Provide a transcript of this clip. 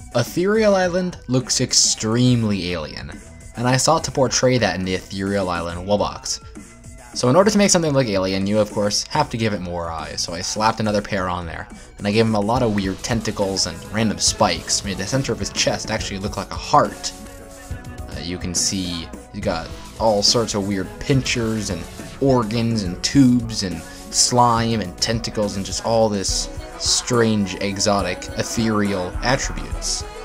Ethereal Island looks extremely alien, and I sought to portray that in the Ethereal Island Wubbox. So in order to make something look alien, you of course have to give it more eyes, so I slapped another pair on there, and I gave him a lot of weird tentacles and random spikes, made the center of his chest actually look like a heart. You can see he's got all sorts of weird pinchers and organs and tubes and slime and tentacles and just all this strange, exotic, ethereal attributes.